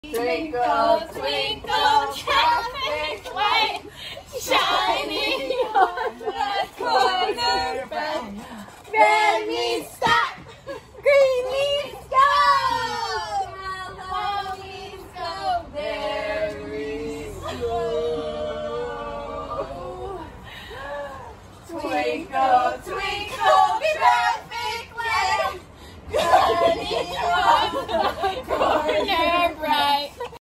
Twinkle, twinkle, traffic light, shining on the corner.